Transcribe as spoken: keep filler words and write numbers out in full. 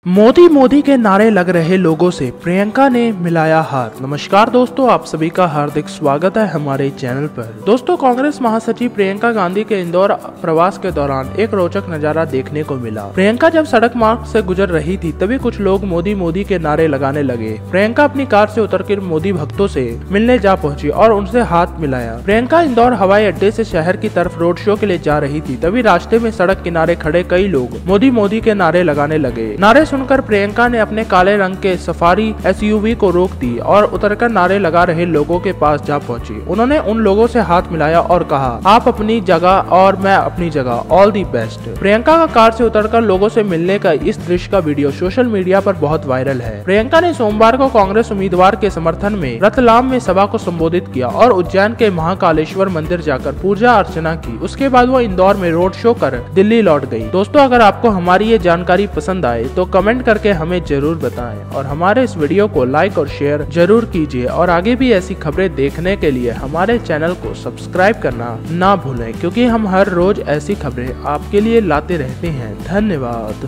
मोदी मोदी के नारे लग रहे लोगों से प्रियंका ने मिलाया हाथ। नमस्कार दोस्तों, आप सभी का हार्दिक स्वागत है हमारे चैनल पर। दोस्तों, कांग्रेस महासचिव प्रियंका गांधी के इंदौर प्रवास के दौरान एक रोचक नजारा देखने को मिला। प्रियंका जब सड़क मार्ग से गुजर रही थी तभी कुछ लोग मोदी मोदी के नारे लगाने लगे। प्रियंका अपनी कार से उतरकर मोदी भक्तों से मिलने जा पहुंची और उनसे हाथ मिलाया। प्रियंका इंदौर हवाई अड्डे से शहर की तरफ रोड शो के लिए जा रही थी, तभी रास्ते में सड़क किनारे खड़े कई लोग मोदी मोदी के नारे लगाने लगे। नारे सुनकर प्रियंका ने अपने काले रंग के सफारी एसयूवी को रोक दी और उतरकर नारे लगा रहे लोगों के पास जा पहुंची। उन्होंने उन लोगों से हाथ मिलाया और कहा, आप अपनी जगह और मैं अपनी जगह, ऑल दी बेस्ट। प्रियंका का कार से उतरकर लोगों से मिलने का इस दृश्य का वीडियो सोशल मीडिया पर बहुत वायरल है। प्रियंका ने सोमवार को कांग्रेस उम्मीदवार के समर्थन में रतलाम में सभा को संबोधित किया और उज्जैन के महाकालेश्वर मंदिर जाकर पूजा अर्चना की। उसके बाद वो इंदौर में रोड शो कर दिल्ली लौट गई। दोस्तों, अगर आपको हमारी ये जानकारी पसंद आए तो कमेंट करके हमें जरूर बताएं और हमारे इस वीडियो को लाइक और शेयर जरूर कीजिए और आगे भी ऐसी खबरें देखने के लिए हमारे चैनल को सब्सक्राइब करना ना भूलें, क्योंकि हम हर रोज ऐसी खबरें आपके लिए लाते रहते हैं। धन्यवाद।